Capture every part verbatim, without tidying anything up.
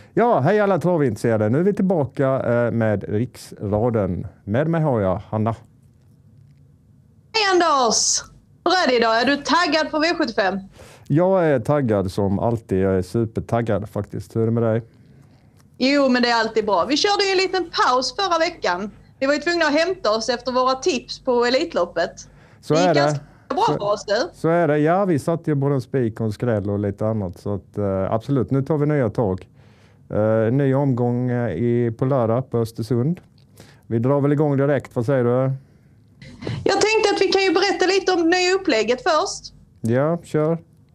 Ja, hej alla travintresserade. Nu är vi tillbaka med Riksraden. Med mig har jag Hanna. Hej Anders! Hur är det idag? Är du taggad på V sjuttiofem? Jag är taggad som alltid. Jag är supertaggad faktiskt. Hur är det med dig? Jo, men det är alltid bra. Vi körde ju en liten paus förra veckan. Vi var ju tvungna att hämta oss efter våra tips på Elitloppet. Så det gick är det. ganska bra så, för oss nu. Så är det. Ja, vi satt ju både en spik och en skräll och lite annat. Så att, uh, absolut, nu tar vi nya tag. Uh, ny omgång uh, i, på lördag på Östersund. Vi drar väl igång direkt. Vad säger du? Jag tänkte att vi kan ju berätta lite om det nya upplägget först. Ja, kör.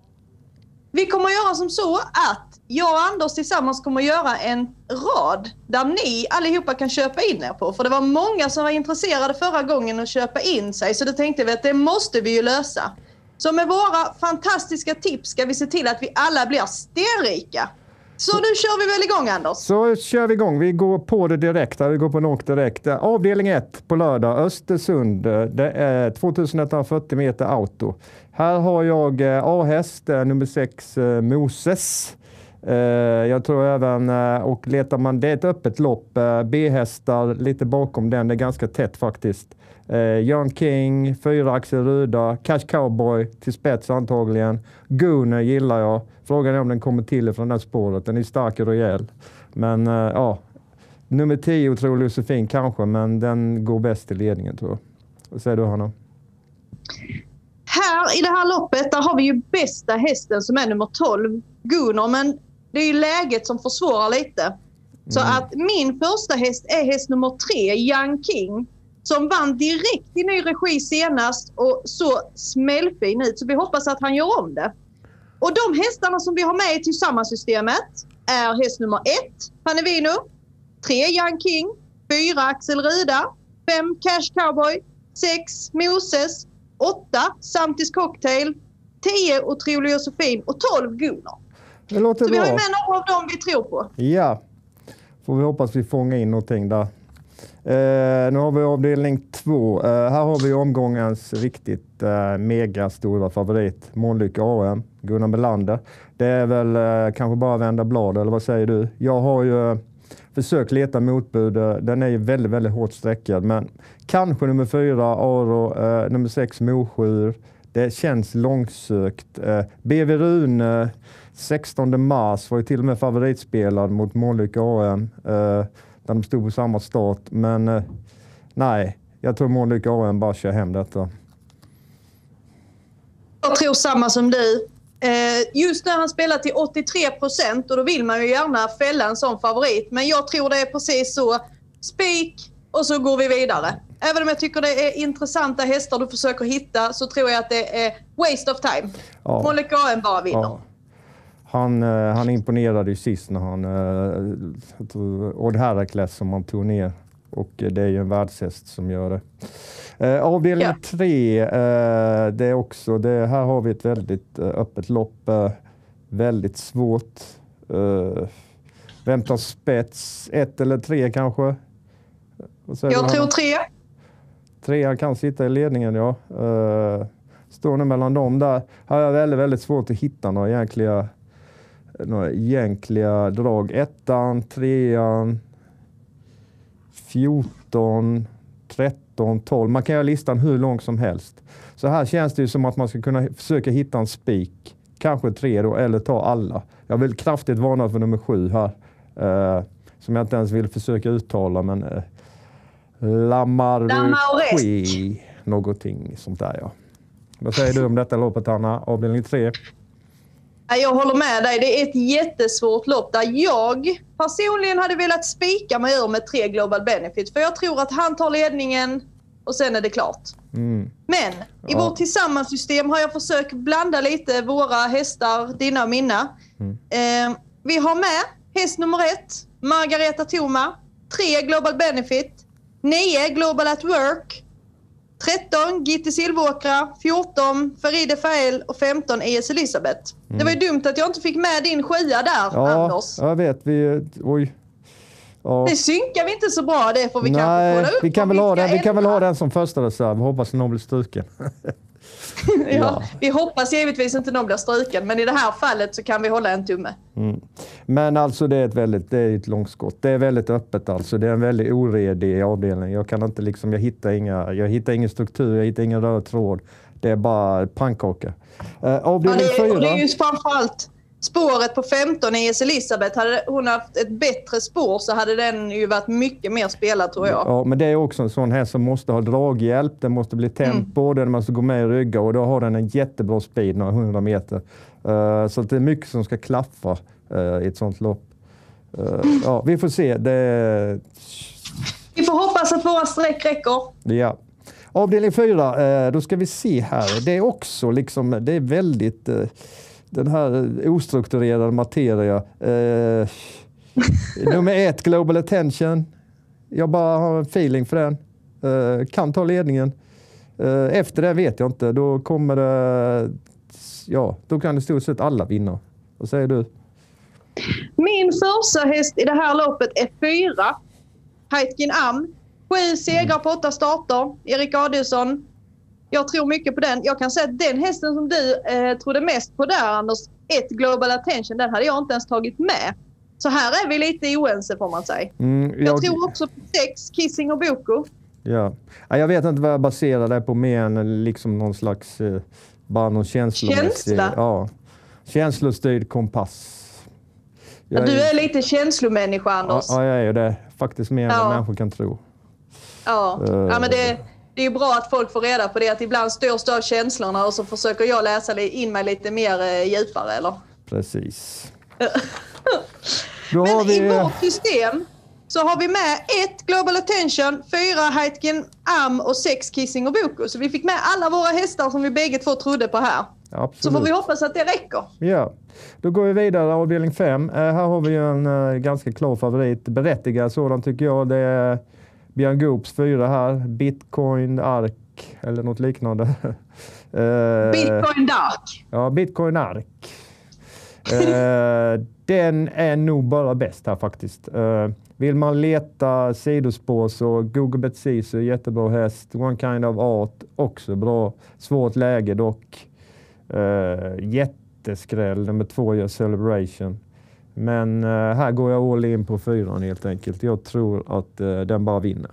Vi kommer att göra som så att jag och Anders tillsammans kommer att göra en rad där ni allihopa kan köpa in er på. För det var många som var intresserade förra gången att köpa in sig. Så då tänkte vi att det måste vi ju lösa. Så med våra fantastiska tips ska vi se till att vi alla blir stenrika. Så nu kör vi väl igång, Anders? Så kör vi igång. Vi går på det direkt. Vi går på något direkt. Avdelning ett på lördag. Östersund. Det är tjugoett fyrtio meter auto. Här har jag A-häst, nummer sex, Moses. Jag tror även, och letar man, det är ett öppet lopp. B-hästar lite bakom den. Det är ganska tätt faktiskt. Young King, fyra Axel Ruda, Cash Cowboy till spets antagligen. Gunnar gillar jag. Frågan är om den kommer till från det här spåret. Den är stark och rejäl. Men ja, nummer tio tror Josefin kanske, men den går bäst i ledningen tror jag. Vad säger du, Hanna? Här i det här loppet där har vi ju bästa hästen som är nummer tolv, Gunnar. Men det är ju läget som försvårar lite. Så mm. att min första häst är häst nummer tre, Young King. Som vann direkt i ny regi senast och så smällfin ut. Så vi hoppas att han gör om det. Och de hästarna som vi har med i tillsammansystemet är häst nummer ett, Panevino. tre, Young King. fyra, Axel Ruda. fem, Cash Cowboy. sex, Moses. åtta, Samtis Cocktail. tio, Otrolig Josefin. Och tolv, Gunnar. Det låter så bra. Vi har ju med några av dem vi tror på. Ja, får vi hoppas vi fångar in någonting där. Uh, nu har vi avdelning två. Uh, här har vi omgångens riktigt uh, mega stora favorit. Månlycke A M, Gunnar Melander. Det är väl uh, kanske bara vända blad, eller vad säger du? Jag har ju uh, försökt leta motbud. Uh, den är ju väldigt, väldigt hårt sträckad. Men kanske nummer fyra, Aro, uh, nummer sex, Mosjur. Det känns långsökt. Uh, B V Rune, uh, sextonde mars, var ju till och med favoritspelad mot Månlycke A M. Uh, Där de stod på samma start. Men eh, nej, jag tror Månlycke A M bara kör hem detta. Jag tror samma som du. Eh, just när han spelar till åttiotre procent och då vill man ju gärna fälla en sån favorit. Men jag tror det är precis så. Spik och så går vi vidare. Även om jag tycker det är intressanta hästar du försöker hitta så tror jag att det är waste of time. Ja. Månlycke A M bara vinner. Ja. Han, eh, han imponerade ju sist när han eh, Odd Herakles som han tog ner. Och det är ju en världshäst som gör det. Eh, avdelning ja. tre, eh, det är också, det, här har vi ett väldigt eh, öppet lopp. Eh, väldigt svårt. Eh, vem tar spets? Ett eller tre kanske? Jag tror tre. Tre kan sitta i ledningen, ja. Eh, står nu mellan dem där. Här är väldigt, väldigt svårt att hitta några egentliga några egentliga drag. Ettan, trean, fjorton, tretton, tolv. Man kan göra listan hur lång som helst. Så här känns det ju som att man ska kunna försöka hitta en spik. Kanske tre då, eller ta alla. Jag vill kraftigt varna för nummer sju här. Eh, som jag inte ens vill försöka uttala, men eh, Lamarchi, någonting sånt där, ja. Vad säger du om detta loppet, Anna? Avdelning tre. Jag håller med dig. Det är ett jättesvårt lopp där jag personligen hade velat spika mig ur med tre Global Benefit. För jag tror att han tar ledningen och sen är det klart. Mm. Men i ja. vårt tillsammanssystem har jag försökt blanda lite våra hästar, dina och mina. Mm. Eh, vi har med häst nummer ett, Margareta Thoma. tre Global Benefit. nio Global at Work. tretton Gitti Silvåkra, fjorton Faride Fael och femton E S Elisabeth. Mm. Det var ju dumt att jag inte fick med din sjua där, ja, Anders. Ja, jag vet. Vi, oj. Ja. Det synkar vi inte så bra, det får vi Nej, kanske kolla upp. Vi kan väl, ha den, vi kan väl ha den som första reserv. Hoppas någon blir struken. ja, ja, vi hoppas givetvis inte någon blir struken, men i det här fallet så kan vi hålla en tumme. Mm. Men alltså det är ett väldigt, det är ett långskott. Det är väldigt öppet alltså. Det är en väldigt oredig avdelning. Jag kan inte liksom, jag hittar inga, jag hittar ingen struktur, jag hittar ingen röd tråd. Det är bara pannkaka. Uh, avdelning ja, det, är, fyra. det är ju framförallt spåret på femton i E S Elisabeth. Hade hon haft ett bättre spår så hade den ju varit mycket mer spelad, tror jag. Ja, men det är också en sån här som måste ha draghjälp. Den måste bli tempo, mm. den måste gå med i rygga och då har den en jättebra speed, några hundra meter. Uh, så det är mycket som ska klaffa uh, i ett sånt lopp. Uh, ja, vi får se. Det... Vi får hoppas att våra streck räcker. Ja. Avdelning fyra, uh, då ska vi se här. Det är också liksom, det är väldigt... Uh, den här ostrukturerade materia. Uh, nummer ett, Global Attention. Jag bara har en feeling för den. Uh, kan ta ledningen. Uh, efter det vet jag inte. Då kommer det... Ja, då kan det stort sett alla vinna. Vad säger du? Min första häst i det här loppet är fyra. Heitkin Am. Sju segrar på åtta starter. Erik Adielsson. Jag tror mycket på den. Jag kan säga att den hästen som du eh, trodde mest på där, Anders, ett Global Attention, den hade jag inte ens tagit med. Så här är vi lite oense, får man säga. Mm, jag... jag tror också på sex, Kissing och Boko. Ja. Jag vet inte vad jag baserar det på mer än liksom någon slags... Eh, bara någon känslomässig... Känsla? Ja. Känslostyrd kompass. Ja, du är lite känslomänniska, Anders. Ja, jag är det. Faktiskt mer än ja. vad människor kan tro. Ja, uh, ja men det, det är ju bra att folk får reda på det. Att ibland styrs av känslorna och så försöker jag läsa in mig lite mer uh, djupare, eller? Precis. Men har vi... i vårt system så har vi med ett Global Attention, fyra Heitkin Am och sex Kissing och Boko. Så vi fick med alla våra hästar som vi bägge två trodde på här. Absolut. Så får vi hoppas att det räcker. Ja, då går vi vidare avdelning fem. Uh, här har vi en uh, ganska klar favorit. Berättigad sådan tycker jag. Det är Björn Goops fyra här. Bitcoin Ark eller något liknande. uh, Bitcoin Dark. Ja, Bitcoin Ark. Uh, den är nog bara bäst här faktiskt. Uh, vill man leta sidospår så Google Betsis är jättebra häst. One Kind of Art också bra. Svårt läge dock. Uh, jätteskräll. Nummer två gör Celebration. Men uh, här går jag all in på fyran helt enkelt. Jag tror att uh, den bara vinner.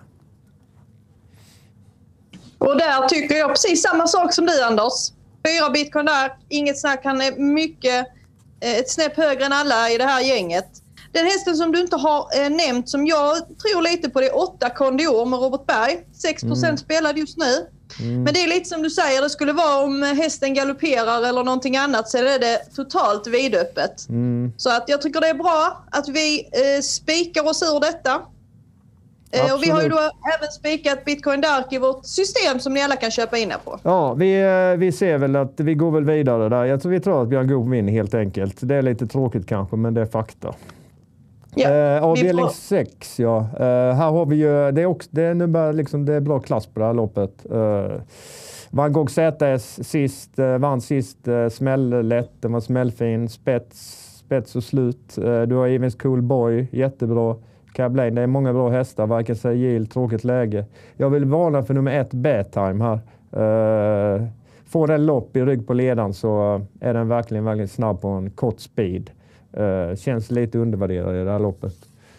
Och där tycker jag precis samma sak som du, Anders. Fyra Bitcoin där. Inget snack. Han är mycket... ett snäpp högre än alla i det här gänget. Den hästen som du inte har eh, nämnt som jag tror lite på, det är åtta Kondior med Robert Berg. sex procent mm. spelad just nu. Mm. Men det är lite som du säger, det skulle vara om hästen galopperar eller någonting annat så är det totalt vidöppet. Mm. Så att jag tycker det är bra att vi eh, spikar oss ur detta. Eh, och vi har ju då även spikat Bitcoin Dark i vårt system som ni alla kan köpa in på. Ja, vi, vi ser väl att vi går väl vidare där. Jag tror vi tror att Björn Goop vinner helt enkelt. Det är lite tråkigt kanske, men det är fakta. Ja, eh, avdelning sex, ja. Eh, här har vi ju, det är också, det är nu bara liksom, det är bra klass på det här loppet. Eh, Van Gogh Z S sist, eh, vann sist, eh, smälllätt, den var smällfin, spets, spets och slut. Eh, du har Evens Cool Boy, jättebra. Cablain, det är många bra hästar, varken säga Gill, tråkigt läge. Jag vill varna för nummer ett, Bedtime här. Uh, får den lopp i rygg på ledan så är den verkligen, verkligen snabb på en kort speed. Uh, känns lite undervärderad i det här loppet.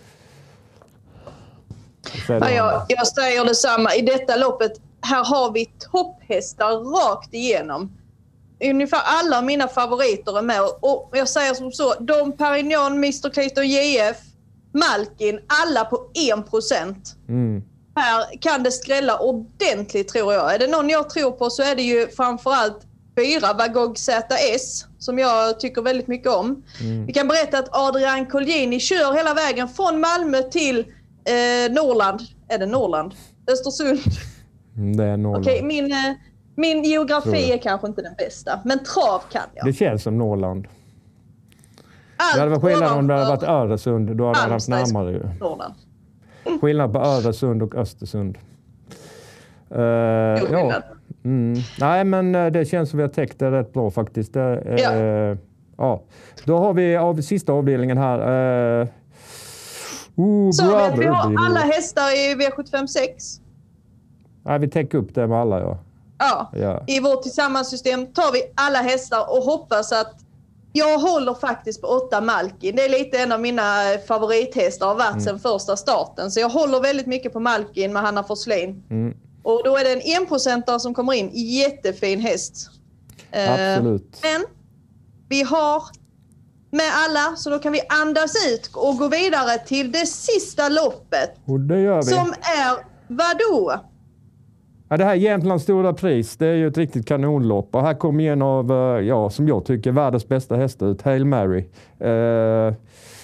Ja, jag, jag säger detsamma. I detta loppet, här har vi topphästar rakt igenom. Ungefär alla mina favoriter är med. Och jag säger som så, Dom Perignon, mister Clayton J F, Malkin, alla på en procent. Mm. Här kan det skrälla ordentligt tror jag. Är det någon jag tror på så är det ju framförallt fyra Van Gogh Z S som jag tycker väldigt mycket om. Mm. Vi kan berätta att Adrian Colgjini kör hela vägen från Malmö till eh, Norrland. Är det Norrland? Östersund? Mm, det är Norrland. Okej, min, eh, min geografi är kanske inte den bästa. Men trav kan jag. Det känns som Norrland. Allt det hade varit skillnad om det hade varit Öresund. Då hade det varit närmare ju. Skillnad på Öresund och Östersund. Uh, ja. Mm. Nej, men det känns som vi har täckt det rätt bra faktiskt. Det, uh, ja. ja. Då har vi av sista avdelningen här. Uh, oh, så brother, vi har alla hästar i V sjuttiofem sex. Nej, vi täcker upp det med alla, ja. Ja. Ja. I vårt tillsammans-system tar vi alla hästar och hoppas att jag håller faktiskt på åtta Malkin. Det är lite en av mina favorithästar har varit mm. sedan första starten. Så jag håller väldigt mycket på Malkin med Hanna Forslin. Mm. Och då är det en enprocentare som kommer in. Jättefin häst. Absolut. Eh, men vi har med alla, så då kan vi andas ut och gå vidare till det sista loppet. Och det gör vi. Som är vadå? Ja, det här Jämtlands stora pris, det är ju ett riktigt kanonlopp. Och här kommer en av, ja, som jag tycker, världens bästa hästar ut, Hail Mary. Eh,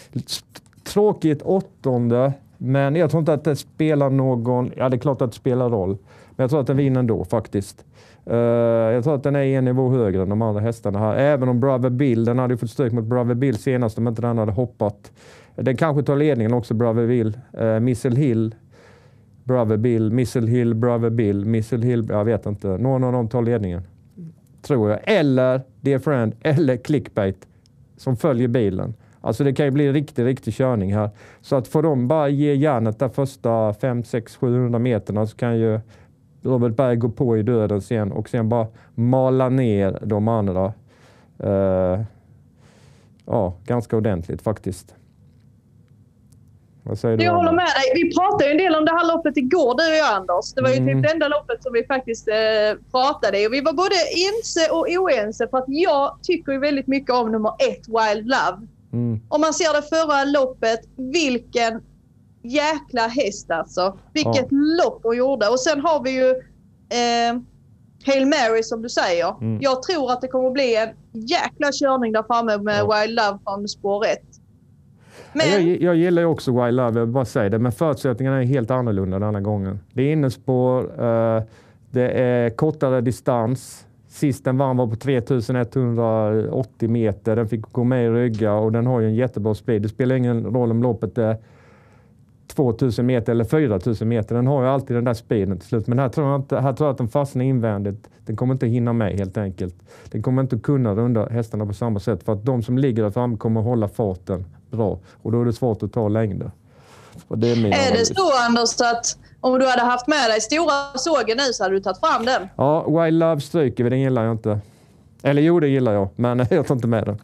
tråkigt åttonde, men jag tror inte att det spelar någon, ja det är klart att det spelar roll. Men jag tror att den vinner ändå faktiskt. Uh, jag tror att den är en nivå högre än de andra hästarna här. Även om Brother Bill, den hade ju fått stryk mot Brother Bill senast om inte den hade hoppat. Den kanske tar ledningen också, Brother Bill. Uh, Missile Hill, Brother Bill, Missile Hill, Brother Bill, Missile Hill, jag vet inte. Någon av dem tar ledningen, tror jag. Eller Dear Friend, eller Clickbait som följer bilen. Alltså det kan ju bli en riktig, riktig körning här. Så att får de bara ge järnet där första fem, sex, sjuhundra meterna så kan ju Robert Berg gå på i döden sen och sen bara mala ner de andra. Uh, ja, ganska ordentligt faktiskt. Vad säger du? Jag håller med dig. Vi pratade ju en del om det här loppet igår, du och jag, Anders. Det var ju mm. typ det enda loppet som vi faktiskt eh, pratade. Och vi var både ense och oense för att jag tycker ju väldigt mycket om nummer ett, Wild Love. Mm. Om man ser det förra loppet, vilken jäkla häst alltså. Vilket ja. lopp hon gjorde. Och sen har vi ju eh, Hail Mary som du säger. Mm. Jag tror att det kommer att bli en jäkla körning där framme med ja. Wild Love från spår ett. Men... Jag, jag gillar ju också Wild Love, jag vill bara säga det. Men förutsättningarna är helt annorlunda denna gången. Det är innespår, uh, det är kortare distans. Sist den vann var på tre tusen etthundraåttio meter. Den fick gå med i rygga och den har ju en jättebra speed. Det spelar ingen roll om loppet är två tusen meter eller fyra tusen meter. Den har ju alltid den där speeden till slut. Men här tror jag, inte, här tror jag att den fastnar invändigt. Den kommer inte hinna med helt enkelt. Den kommer inte kunna runda hästarna på samma sätt. För att de som ligger där framme kommer hålla farten bra. Och då är det svårt att ta längder. Och det är min är det så, Anders, att om du hade haft med dig stora sågen nu så hade du tagit fram den? Ja, Wild Love stryker vi. Den gillar jag inte. Eller jo, det gillar jag. Men jag tar inte med den.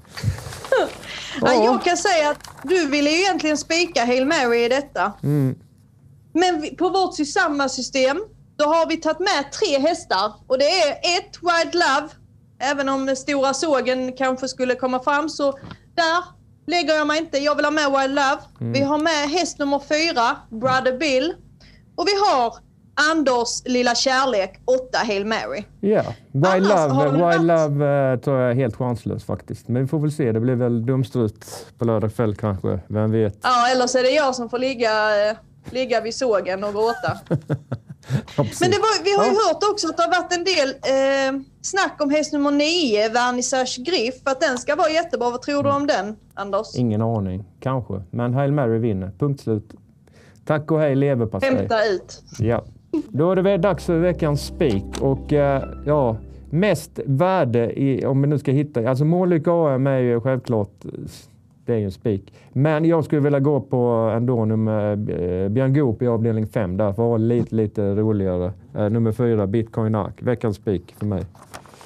Ja. Jag kan säga att du ville ju egentligen spika Hail Mary i detta. Mm. Men vi, på vårt samma system då har vi tagit med tre hästar. Och det är ett Wild Love. Även om stora sågen kanske skulle komma fram så där lägger jag mig inte. Jag vill ha med Wild Love. Mm. Vi har med häst nummer fyra, Brother Bill. Och vi har Anders lilla kärlek, åtta Hail Mary. Ja, yeah. Wild Love, Wild Love uh, tror jag är helt chanslös faktiskt. Men vi får väl se, det blir väl dumstrut på lördag kväll kanske, vem vet. Ja, eller så är det jag som får ligga, uh, ligga vid sågen och gråta. Ja, men det var, vi har ju ja. hört också att det har varit en del eh, snack om häst nummer nio, Vernissage Griff, att den ska vara jättebra. Vad tror du om den, Anders? Ingen aning, kanske. Men Hail Mary vinner, punkt slut. Tack och hej, leverpastej. Hämta ut. Ja. Då är det väl dags för veckans spik. Och eh, ja, mest värde i, om vi nu ska hitta, alltså Månlykke A M är ju självklart, det är ju en spik. Men jag skulle vilja gå på ändå nummer eh, Björn Goop i avdelning fem där för att ha lite, lite roligare. Eh, nummer fyra, Bitcoin Ark. Veckans spik för mig.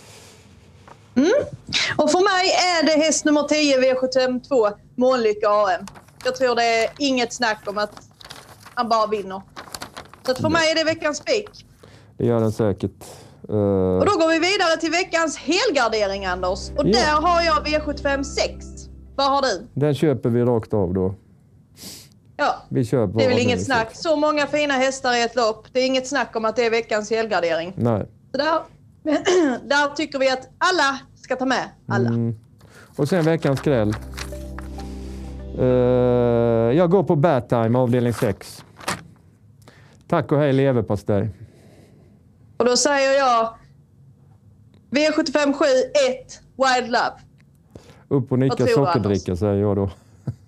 Mm. Och för mig är det häst nummer tio, V sjuttiofem, Månlykke A M. Jag tror det är inget snack om att han bara vinner. Så att för mig är det veckans spik. Det gör den säkert. Uh... Och då går vi vidare till veckans helgardering, Anders. Och ja. där har jag V sjuttiofem sex. Vad har du? Den köper vi rakt av då. Ja, vi köper det är väl inget snack. Så många fina hästar i ett lopp. Det är inget snack om att det är veckans helgardering. Nej. Så där, där tycker vi att alla ska ta med. Alla. Mm. Och sen veckans skräll. Uh, jag går på Bad Time, avdelning sex. Tack och hej, leverpastej. Och då säger jag V sjuttiofem sju ett Wild Love. Upp och nicka sockerdricka, säger jag då.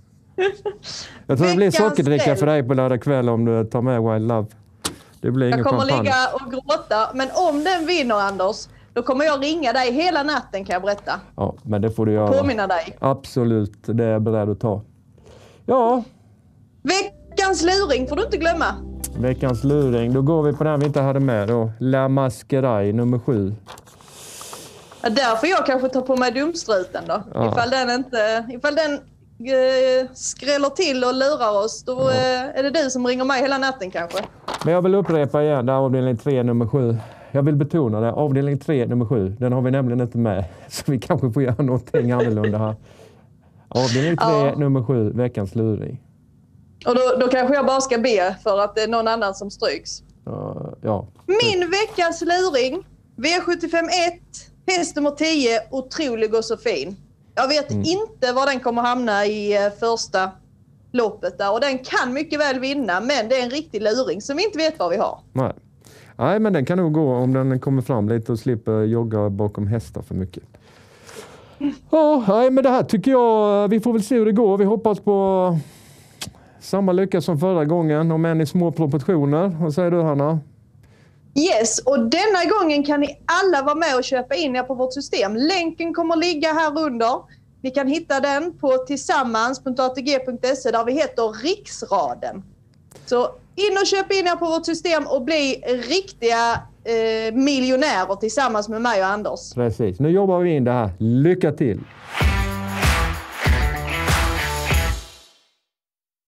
Jag tror det blir sockerdricka för dig på lördag kväll om du tar med Wild Love. Det blir ingen jag kommer champagne. ligga och gråta, men om den vinner, Anders, då kommer jag ringa dig hela natten, kan jag berätta. Ja, men det får du göra. Påminna dig. Absolut, det är jag beredd att ta. Ja. Veckans luring får du inte glömma. Veckans luring. Då går vi på den vi inte hade med då. La Masquerade nummer sju. Ja, där får jag kanske ta på mig dumstruten då. Ja. Ifall den inte... Ifall den eh, skräller till och lurar oss, då ja. eh, är det du som ringer mig hela natten kanske. Men jag vill upprepa igen, där avdelning tre nummer sju. Jag vill betona det. Avdelning tre nummer sju. Den har vi nämligen inte med. Så vi kanske får göra någonting annorlunda här. Avdelning tre ja. nummer sju. Veckans luring. Och då, då kanske jag bara ska be för att det är någon annan som stryks. Uh, ja. Min veckans luring. V sjuttiofem ett. Häst nummer tio. Otrolig och så fin. Jag vet mm. inte var den kommer hamna i uh, första loppet där. Och den kan mycket väl vinna. Men det är en riktig luring som vi inte vet vad vi har. Nej. Nej, men den kan nog gå om den kommer fram lite och slipper jogga bakom hästar för mycket. Mm. Ja, nej, men det här tycker jag, vi får väl se hur det går. Vi hoppas på samma lycka som förra gången, om än i små proportioner. Vad säger du, Hanna? Yes, och denna gången kan ni alla vara med och köpa in er på vårt system. Länken kommer ligga här under. Ni kan hitta den på tillsammans punkt a t g punkt se där vi heter Riksraden. Så in och köp in er på vårt system och bli riktiga eh, miljonärer tillsammans med mig och Anders. Precis, nu jobbar vi in det här. Lycka till!